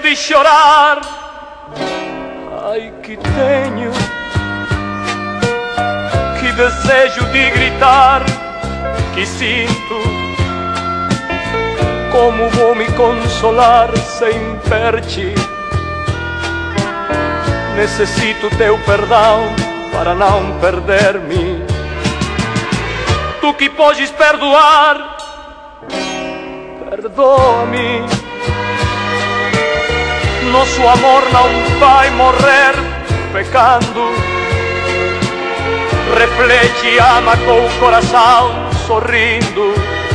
de chorar. Ai, que tenho, que desejo de gritar, que sinto. Como vou me consolar sem ver-te? Necessito teu perdão para não perder-me. Tu que podes perdoar, perdoa-me. Nosso amor não vai morrer pecando. Reflete e ama com o coração sorrindo,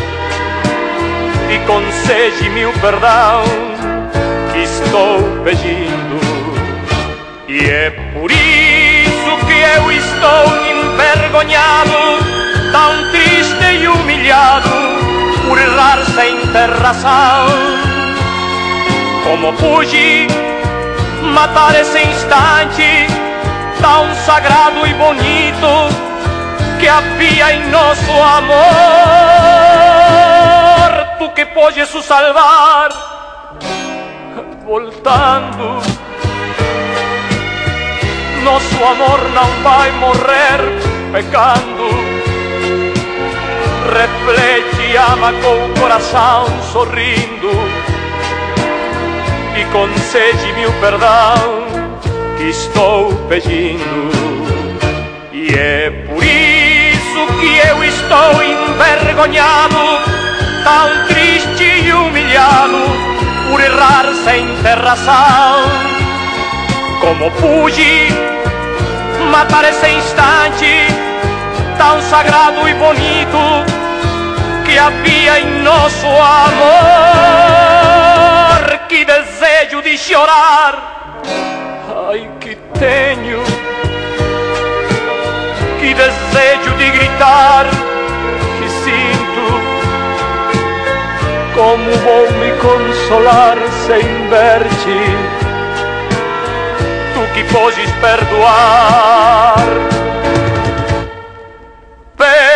e concede-me o perdão que estou pedindo. E é por isso que eu estou envergonhado, tão triste e humilhado, por errar sem ter razão. Como pude matar esse instante tão sagrado e bonito que havia em nosso amor? Tu que podes o salvar voltando. Nosso amor não vai morrer pecando. Reflete e ama com o coração sorrindo, e concede-me o perdão que estou pedindo. E é por isso que eu estou envergonhado, tão triste e humilhado, por errar sem ter razão. Como pude matar esse instante tão sagrado e bonito que havia em nosso amor? Que desejo de chorar, ai, que tenho, que desejo de gritar, que sinto. Como vou me consolar sem ver-te? Tu que podes perdoar,